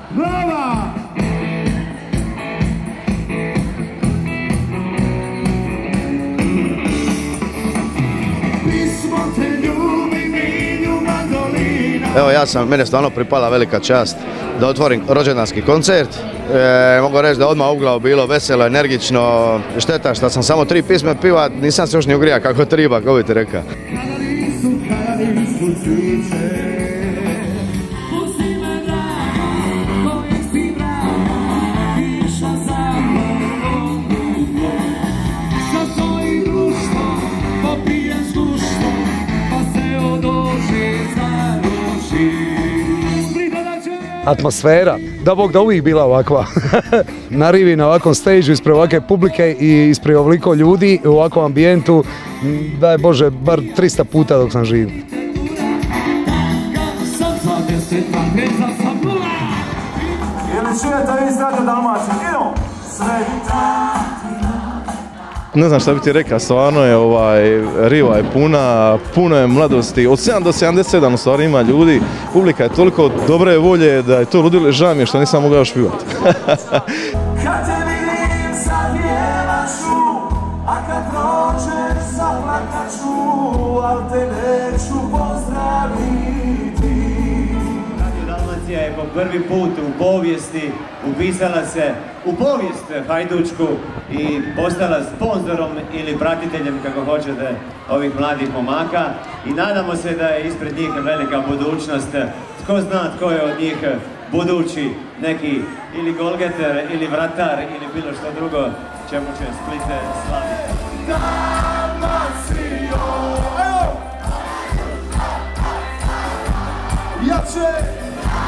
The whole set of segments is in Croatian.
Brava! Evo mene stvarno pripala velika čast da otvorim rođendanski koncert. Mogu reći da odmah u glavu bilo veselo, energično. Šteta što sam samo 3 pisme piva, nisam se još ni ugrija kako treba, kako bi ti rekao. Atmosfera, da Bog da uvijek bila ovakva. Na rivi, na ovakvom stage, ispred ovakve publike i ispred ovoliko ljudi u ovakvom ambijentu, daj Bože, bar 300 puta dok sam živ. Ili čujete vi strate Dalmaciju? Idemo! Ne znam šta bi ti rekao, stvarno je riva je puna, puno je mladosti, od 7 do 77 u stvari ima ljudi, publika je toliko dobre volje da je to ludilo, žao mi je što nisam mogao još pivati. Kad te vidim zavijevat ću, a kad prođeš zaplakat ću, al te neću pozdraviti. Radio Dalmacija je po prvi put u povijesti upisala se u povijest hajdučku i postala sponzorom ili pratiteljem, kako hoćete, ovih mladih momaka i nadamo se da je ispred njih velika budućnost. Tko zna tko je od njih budući neki ili golgeter ili vratar ili bilo što drugo čemu će Split slaviti. Dalmacijo, evo! Jače!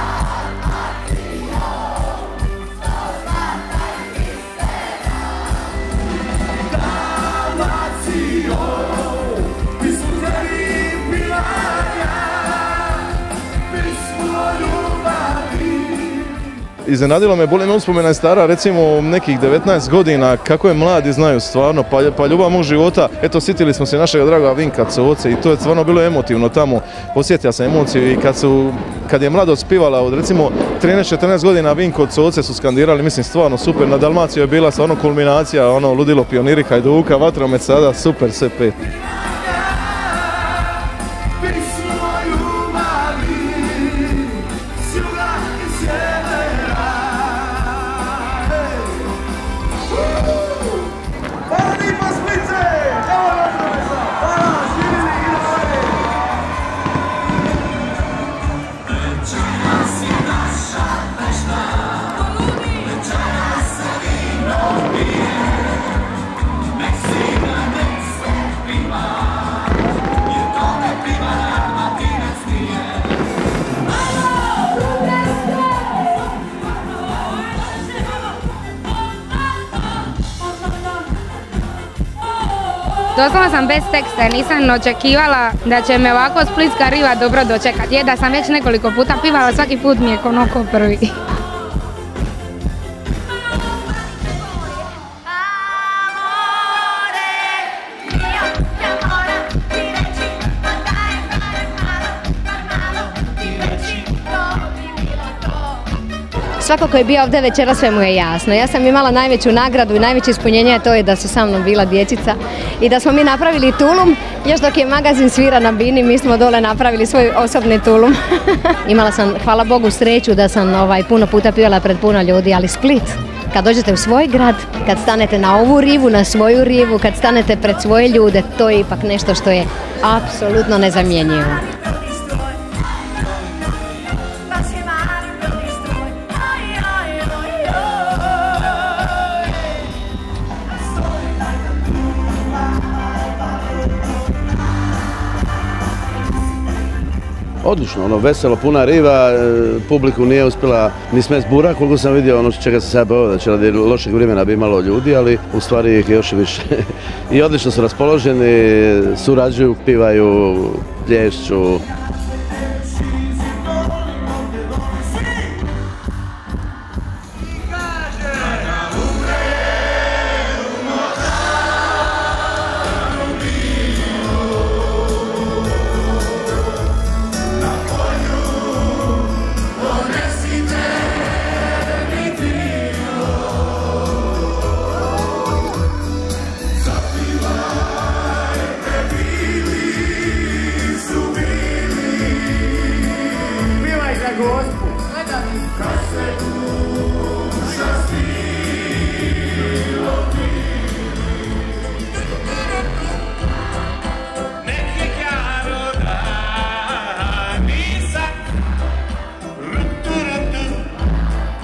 Iznenadilo me, bolje me uspomena je stara, recimo nekih 19 godina, kako je mladi znaju stvarno, pa ljubav mog života. Eto, sjetili smo se našega draga Vinka Coce i to je stvarno bilo emotivno tamo. Posjetio sam emociju i kad je mladost pivala od recimo 13-14 godina Vinko Coce su skandirali, mislim stvarno super. Na Dalmaciju je bila stvarno kulminacija, ludilo pioniri Hajduka, vatromet sada, super sve pet. Doslovno sam bez teksta jer nisam očekivala da će me ovako splitska riva dobro dočekati. Je da sam već nekoliko puta pivala, svaki put mi je ko prvi. Svako ko je bio ovdje večera sve mu je jasno. Ja sam imala najveću nagradu i najveće ispunjenje, to je da su sa mnom bila dječica i da smo mi napravili tulum. Još dok je magazin svira na bini, mi smo dole napravili svoj osobni tulum. Imala sam, hvala Bogu, sreću da sam puno puta pivala pred puno ljudi, ali Split, kad dođete u svoj grad, kad stanete na ovu rivu, na svoju rivu, kad stanete pred svoje ljude, to je ipak nešto što je apsolutno nezamjenjivo. Odlično, veselo, puna riva, publiku nije uspjela ni smest bura, koliko sam vidio, čega se sad bojao da će radi lošeg vremena bi imalo ljudi, ali u stvari ih je još i više. I odlično su raspoloženi, surađuju, pivaju, plješću.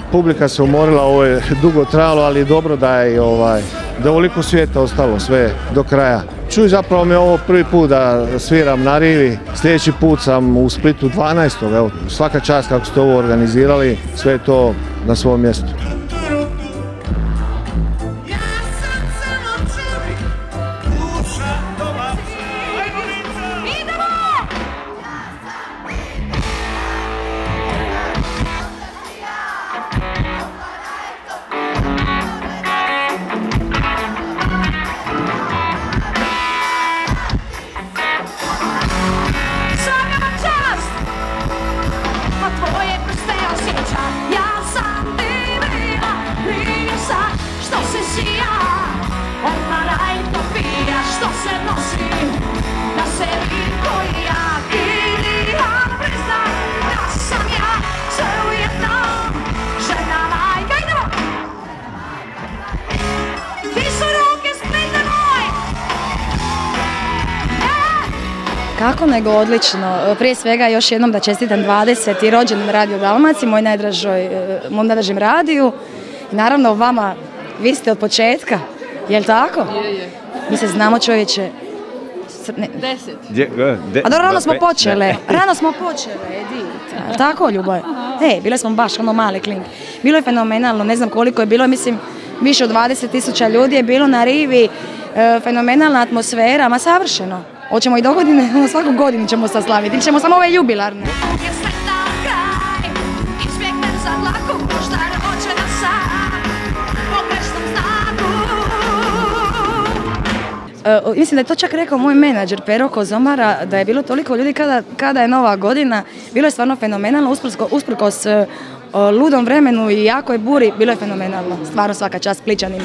publika se umorila, ovo je dugo trajalo, ali dobro da je da ovoliko svijeta ostalo sve do kraja. Čuj, zapravo mi je ovo prvi put da sviram na rivi, sljedeći put sam u Splitu 12. Evo, svaka čast kako ste ovo organizirali, sve je to na svom mjestu. Kako nego odlično. Prije svega još jednom da čestitam 20. rođendan Radio Dalmaciji, moj najdražem radiju. I naravno vama, vi ste od početka, jel' tako? Je. Mi se znamo, čovječe. 10. A dobro, rano smo počele, Edita. Tako, Ljubav? Bile smo baš ono male klinke. Bilo je fenomenalno, ne znam koliko je bilo, mislim više od 20.000 ljudi je bilo na rivi, fenomenalna atmosfera, ma savršeno. Hoćemo i do godine, svaku godinu ćemo saslaviti, ili ćemo samo ove jubilarne. Mislim da je to čak rekao moj menadžer Pero Kozomara, da je bilo toliko ljudi kada je Nova godina. Bilo je stvarno fenomenalno, usprkos ludom vremenu i jakoj buri, bilo je fenomenalno. Stvarno svaka čast Splićanima.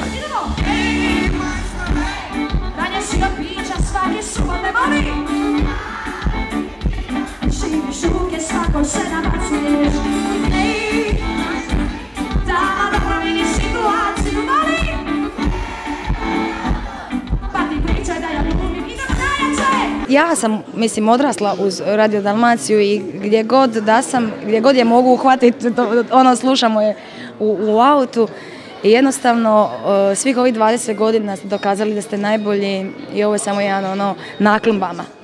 Ja sam, mislim, odrasla uz Radio Dalmaciju i gdje god je mogu uhvatiti, slušamo je u autu. I jednostavno, svih ovih 20 godina ste dokazali da ste najbolji i ovo je samo jedan naklon vama.